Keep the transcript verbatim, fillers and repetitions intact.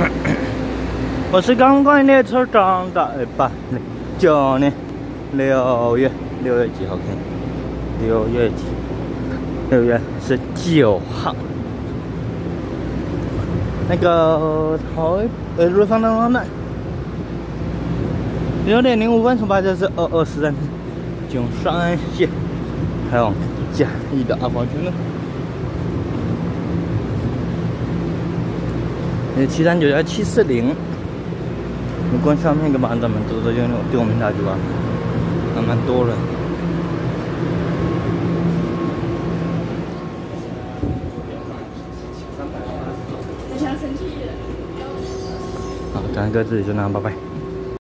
我是刚刚列车长的二八零九年六月六月几号看？六月几？六月十九号。那个台呃路上的话呢，六点零五分出发就是二二四三九山线，还有嘉义的阿华田路。 七三九幺七四零，你光上面个班咱们走走就对我们大局吧，还蛮多了。好，感恩各位支持，就那样，拜拜。